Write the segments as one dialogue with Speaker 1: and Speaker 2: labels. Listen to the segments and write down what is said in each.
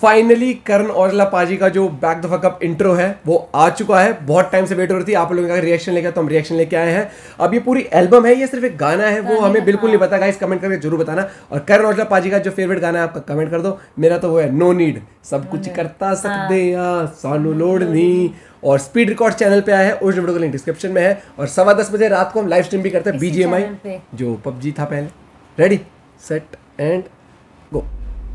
Speaker 1: Finally Karan Aujla paaji का जो back the fuck up intro है वो आ चुका है। बहुत टाइम से वेट हो रही थी, आप लोगों का रिएक्शन लेकर, तो हम रिएक्शन लेके आए हैं। अब ये पूरी एल्बम है, ये सिर्फ एक गाना है, वो हमें बिल्कुल नहीं पता। गाइस कमेंट करके जरूर बताना। और करण औजला पाजी का जो फेवरेट गाना है आपका कमेंट कर दो। मेरा तो वो है नो नीड, सब कुछ करता सकते या सानू लोड नहीं। और स्पीड रिकॉर्ड चैनल पे आया है, उस वीडियो का लिंक डिस्क्रिप्शन में है। और 7:15 बजे रात को हम लाइव स्ट्रीम भी करते हैं BGMI जो PUBG था पहले। Ready set and go.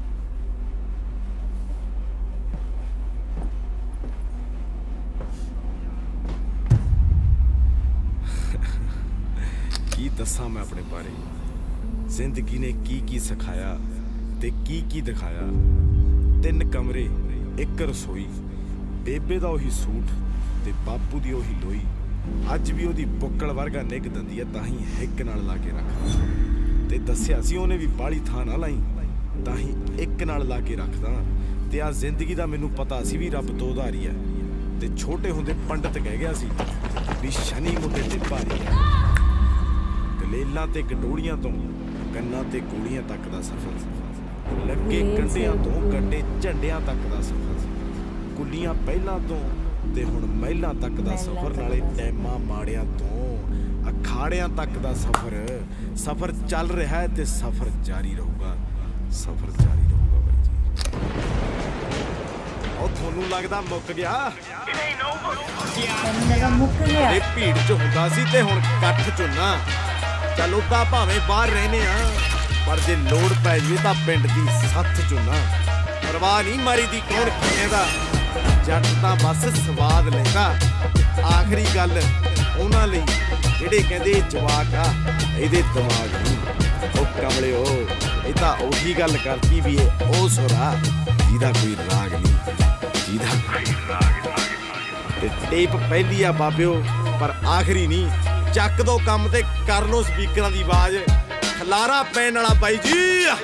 Speaker 2: की दसा मैं अपने बारे, जिंदगी ने की सिखाया ते की दिखाया। 3 कमरे 1 रसोई, बेबे दा ओही सूट ते बापू दी ओही लोई। अज भी ओदी बुक्कल वर्गा निग दंदी है, ताही हिक नाल ला के रखदा। ते दस्सिया सी ओने भी बाली थां ना लाई, ताही एक नाल ला के रखदा। ते आ जिंदगी दा मैनू पता सी भी रब तो उधारी है। ते छोटे हुंदे पंडित कह गया सी भी शनि मुंडे ते भारी है। गलेलां ते गंडोड़ियां तो गन्ना ते गोलियां तक दा सफर, लगे कंडियां तो कट्टे झंडियां तक दा सफर। कुलियां पहलां तो ते हुण महिलां तक दा सफर, नाले टैमां माड़ियां तो अखाड़ियां तक दा सफर। सफर चल रहा है ते सफर जारी रहूगा, सफर जारी रहूगा भाई जी। और थोनू लगदा मुक गया,
Speaker 3: मुक गया।
Speaker 2: ये भीड़ च हुंदा सी ते हुण कट्ठ च ना। चल उदा भावें बाहर रहने पर जे लोड़ पै जाए तां पिंड दी सत्थ चुना। परवाह नहीं मारी दी कौन किए दा, जट तां बस स्वाद लैंदा। आखिरी गल उन्हां लई जेड़े कहंदे जवाक आ इहदे दिमाग नहीं। ओ कमलिओ इह तां ओही गल करती भी ओ सुरा जिहदा कोई राग नहीं, जिहदा कोई राग नहीं। ते टेप पहली आ बाबिओ पर आखिरी नहीं। ਚੱਕ ਦੋ ਕੰਮ ਤੇ ਕਰ ਲੋ ਸਪੀਕਰਾਂ ਦੀ ਆਵਾਜ਼, ਖਲਾਰਾ ਪੈਣ ਵਾਲਾ ਬਾਈ ਜੀ।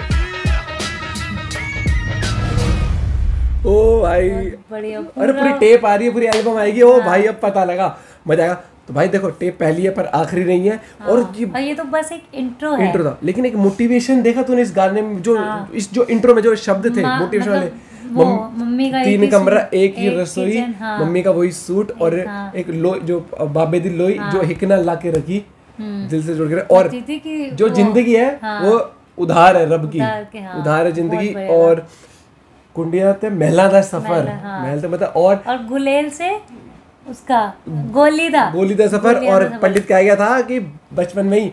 Speaker 1: ओ भाई अरे पूरी टेप आ रही है, पूरी एल्बम आएगी। ओ भाई अब पता लगा, मजा आएगा। तो भाई देखो टेप पहली है पर आखिरी नहीं है। और
Speaker 3: ये तो बस एक इंट्रो है,
Speaker 1: इंट्रो था। लेकिन एक मोटिवेशन देखा तूने इस गाने में, जो इस जो इंट्रो में जो शब्द थे मोटिवेशन वाले,
Speaker 3: मम्मी का
Speaker 1: 3 कमरा 1 ही रसोई, मम्मी का वही सूट और एक लोई जो बाबे दी लोई जो हिकना ला के रखी दिल से जोड़ के। और जो जिंदगी है वो उधार है रब की, उधार है जिंदगी। और कुंडिया ते महला दा सफर, महल ते मतलब और
Speaker 3: गुलेल से उसका गोली दा
Speaker 1: सफर। और पंडित कह गया था कि बचपन में ही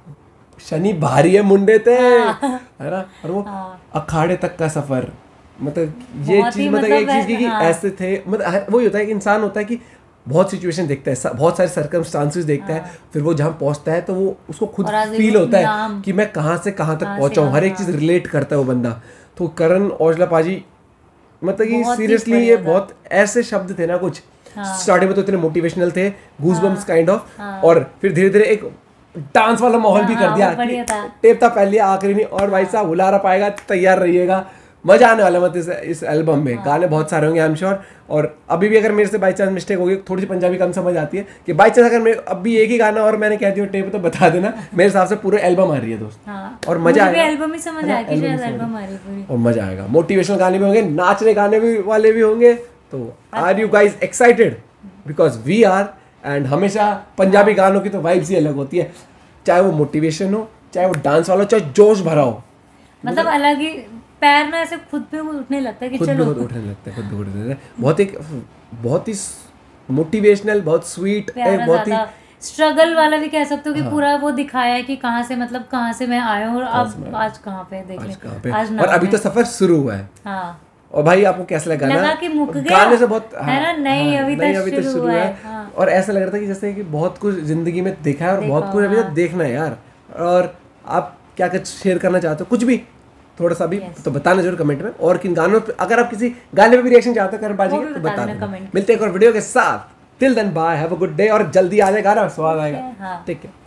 Speaker 1: शनि भारी है मुंडे ते, है ना। और वो अखाड़े तक का सफर, मतलब ये चीज मतलब एक चीज की कि ऐसे थे। मतलब वही होता है कि इंसान होता है कि बहुत सिचुएशन देखता है, बहुत सारे सर्कमस्टांसेस देखता है, फिर वो जहाँ पहुँचता है तो वो उसको खुद फील होता है कि मैं कहाँ से कहाँ तक पहुँचा हूँ। हर एक चीज़ रिलेट करता है वो बंदा। तो करण औजला पाजी मतलब कि सीरियसली ये बहुत ऐसे शब्द थे ना, कुछ स्टार्टिंग में तो इतने मोटिवेशनल थे, गूज़बम्स काइंड ऑफ। और फिर धीरे धीरे एक डांस वाला माहौल भी कर दिया। टेप था पहले आखिरी नहीं। और भाई साहब हुलारा पाएगा, तैयार रहिएगा, मजा आने वाला मत इस एल्बम में। गाने बहुत सारे होंगे आई एम श्योर। और अभी भी अगर मेरे से बाई चांस मिस्टेक होगी, थोड़ी सी पंजाबी कम समझ आती है, कि बाई चांस अगर मैं अब भी एक ही गाना और मैंने कह दिया टेप तो बता देना। मेरे हिसाब से पूरे एल्बम आ रही है दोस्त। और मजा आएगा,
Speaker 3: एल्बम ही समझ आ गई, एल्बम आ रही पूरी।
Speaker 1: और मजा आएगा। मोटिवेशनल गाने भी होंगे, नाचने गाने भी वाले भी होंगे। तो are you guys excited? Because we are. And हमेशा पंजाबी गानों की तो वाइब्स ही अलग होती है, चाहे वो मोटिवेशन हो, चाहे वो डांस वाला हो, चाहे जोश भरा हो।
Speaker 3: मतलब अलग ही पैर में ऐसे खुद पे उठने लगता है कि चलो,
Speaker 1: खुद उठने लगता है, खुद उठने लगता है। बहुत ही मोटिवेशनल, बहुत स्वीट, बहुत ही
Speaker 3: स्ट्रगल वाला भी कह सकते हो कि पूरा वो दिखाया है कि कहाँ से, मतलब कहाँ से मैं आया हूँ और अब आज कहाँ पे देख ले।
Speaker 1: और अभी तो सफर शुरू हुआ है।
Speaker 3: हाँ।
Speaker 1: और भाई आपको कैसा लगा?
Speaker 3: लगा कि मुक गया
Speaker 1: गाने से बहुत
Speaker 3: है ना? नहीं, अभी तक शुरू हुआ है।
Speaker 1: और ऐसा लग रहा था कि जैसे कि बहुत कुछ जिंदगी में देखा है और बहुत कुछ अभी तक देखना है यार। और आप क्या क्या शेयर करना चाहते हो, कुछ भी थोड़ा सा भी तो बताना जरूर कमेंट में। और किन गानों पे, अगर आप किसी गाने पे भी रिएक्शन चाहते हो करण पाजी के, तो बता देना। मिलते हैं एक और वीडियो के साथ। Till then bye, have a good day. और जल्दी आ जाएगा ना, स्वाद आएगा। ठीक है।